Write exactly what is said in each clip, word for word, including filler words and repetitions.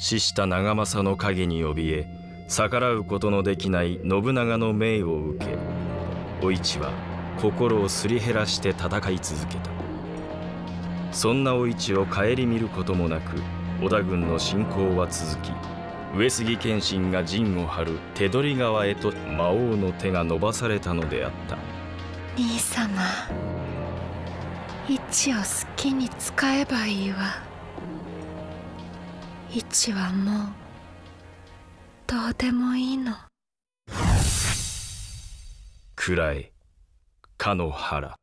死した長政の影に怯え逆らうことのできない信長の命を受け、お市は心をすり減らして戦い続けた。そんなお市を顧みることもなく織田軍の侵攻は続き、上杉謙信が陣を張る手取川へと魔王の手が伸ばされたのであった。 兄様、市を好きに使えばいいわ。市はもうどうでもいいの。 くらえかの原。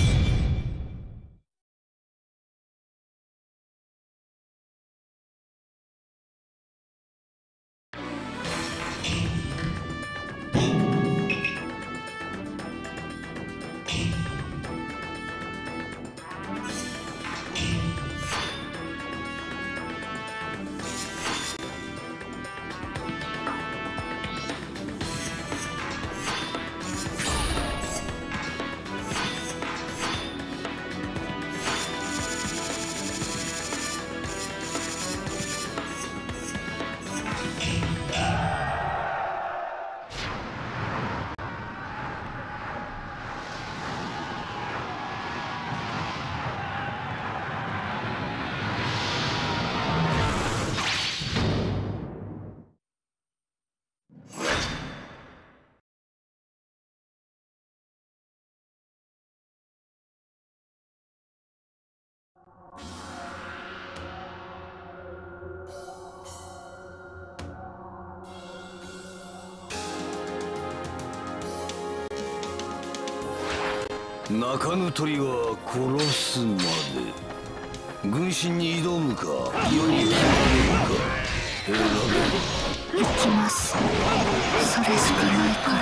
鳴かぬ鳥は殺すまで。軍神に挑むか世に消えるか選べ。 行きます。それしかないから。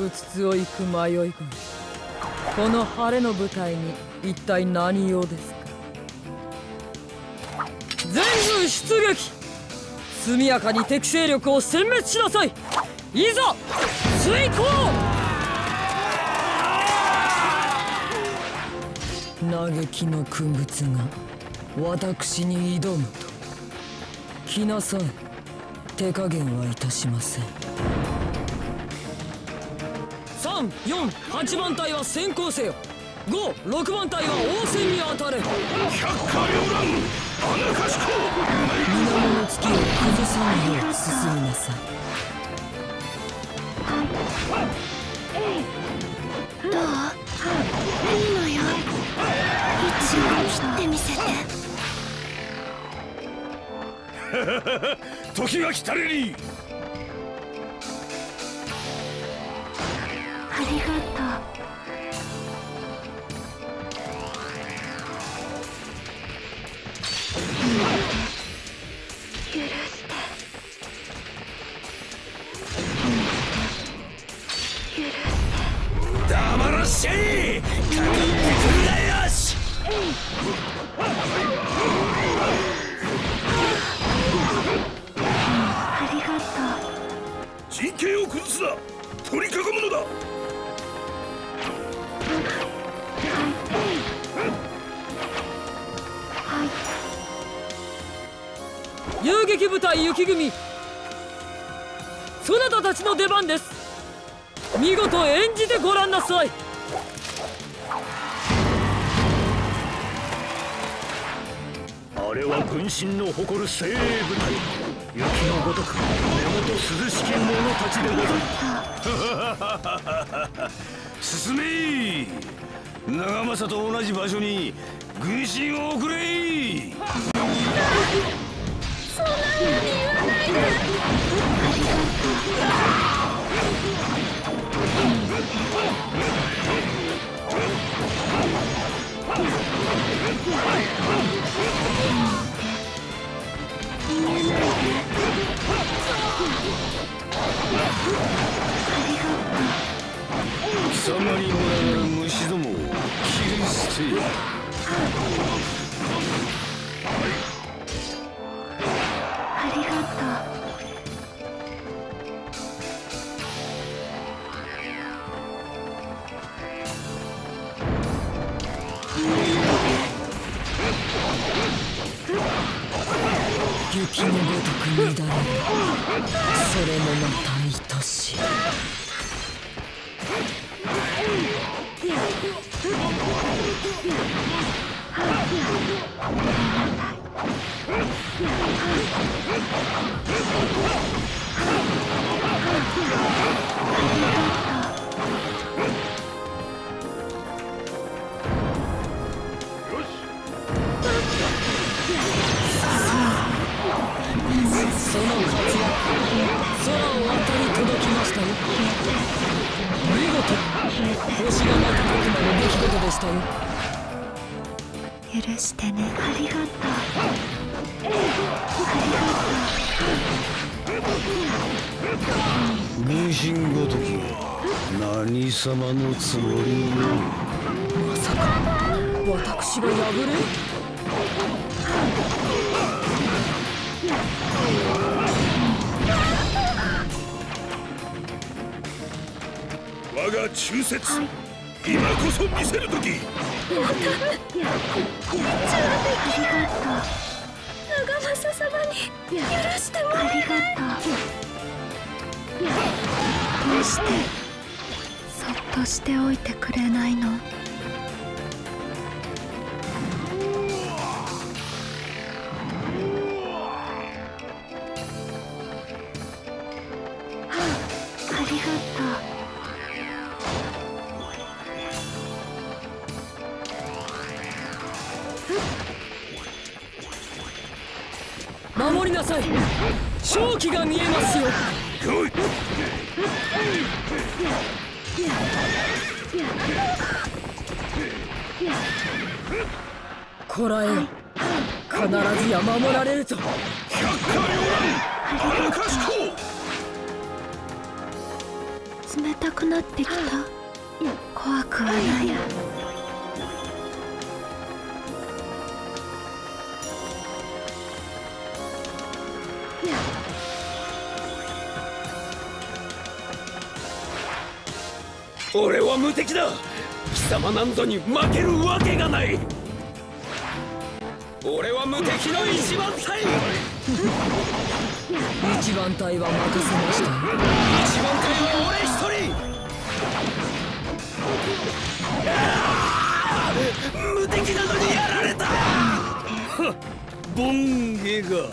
うつつを行く迷い声、この晴れの舞台に一体何用ですか。全軍出撃、速やかに敵勢力を殲滅しなさい。いざ遂行。嘆きの君物が私に挑むと来なさい。手加減はいたしません。さん、よん、はちばん隊は先行せよ。ご、ろくばん隊は応戦に当たれ。百花繚乱、穴かしこ。水面の月を崩さぬよう進みなさい。 どう？いいのよ。一応切ってみせて。 時が来たれり。 ありがとう。許して。許して。 黙らっしゃい。かかってくるがよし。 ありがとう。 陣形を崩すな。取り囲むのだ。 遊撃部隊雪組、そなたたちの出番です。見事演じてごらんなさい。 あれは軍神の誇る精鋭部隊。雪のごとく目元涼しき者たちでござる。進め。長政と同じ場所に軍神を送れ。 そんな風に言わないで。 貴様に群がる虫どもを切り捨て。 ありがとう。 雪のごとく乱れる。それもまた愛しい。その活躍、空を渡り届きましたよ。見事、星が瞬く間の出来事でしたよ。 許してね。ありがとう。 分身ごときは何様のつもりよ。 まさか私が破れ？ 我が忠説、今こそ見せる時。 長政様に許してもらえない。ありがとう。どうしてそっとしておいてくれないの？ 守りなさい。勝機が見えますよ。こらえよ。必ずや守られると。 冷たくなってきた。怖くはない。 俺は無敵だ。貴様なんぞに負けるわけがない。俺は無敵の一番隊。 一番隊は任せましたよ。 一番隊は俺一人。無敵なのにやられた。ボンゲが。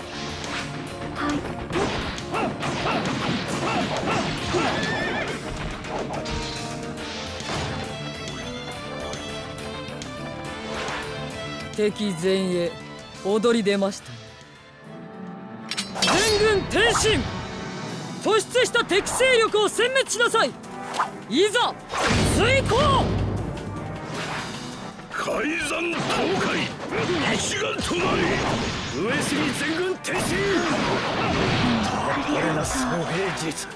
敵前衛踊り出ました。全軍転進。突出した敵勢力を殲滅しなさい。いざ遂行。 海山倒壊、一丸となり上杉全軍転進。これな総兵術。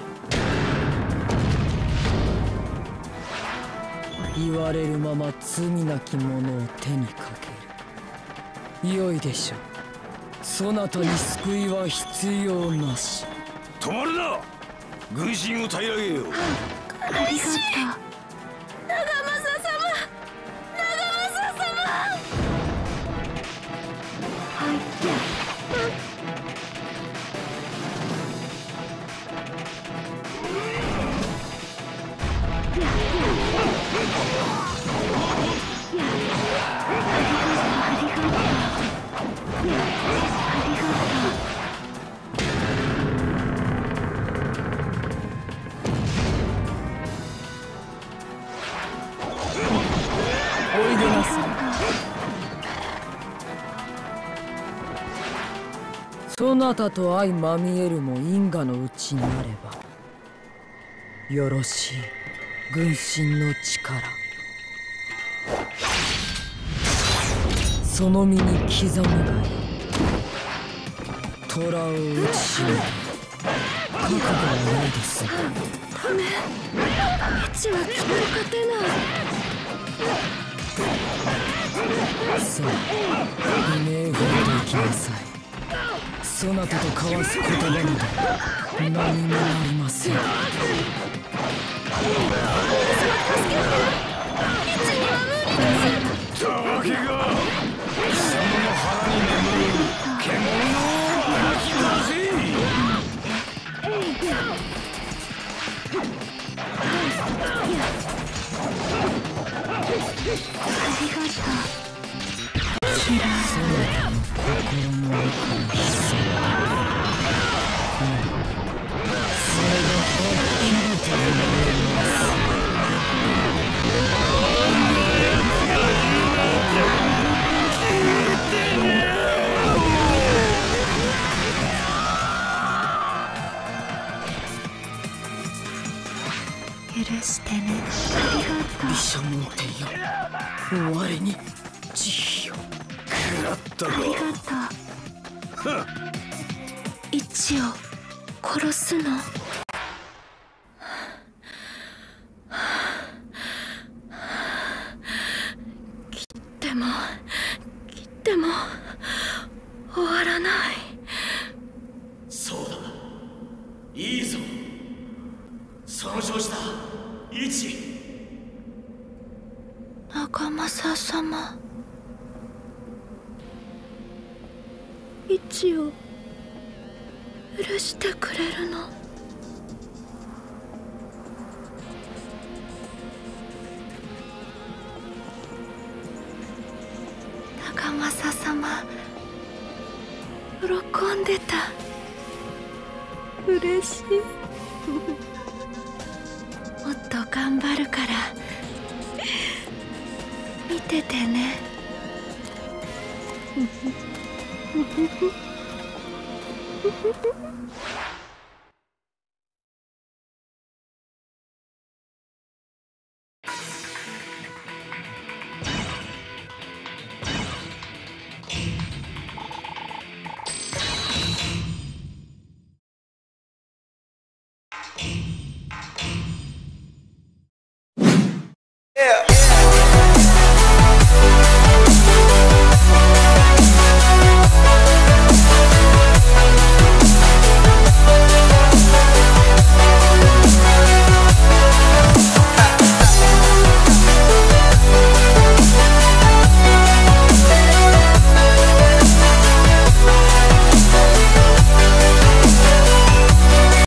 言われるまま罪なき者を手にかける。良いでしょう。そなたに救いは必要なし。 止まるな。軍神を平らげよう。 ありがとう。長政様、長政様。はい。 おいでなさい。そなたと相まみえるも因果のうちにあればよろしい。軍神の力、その身に刻むがよ。虎を打ちしめ覚悟はないですが。 ダメ。一はきっと勝てない。 さあ、イメージでいきなさい。そなたと交わす言葉など何もありません。 たわけが貴様の腹に眠る獣のりがとう。キラー。 心の奥に潜む。それがはっきりと見えます。 許してね。ありがとう。 毘沙門天よ、我に慈悲を。 食らったか。 ありがとう。一を殺すの。切っても切っても終わらない。 そうだ、いいぞ。その調子だ、一。 長政様、一を許してくれるの？長政様、喜んでた。嬉しい。もっと頑張るから見ててね。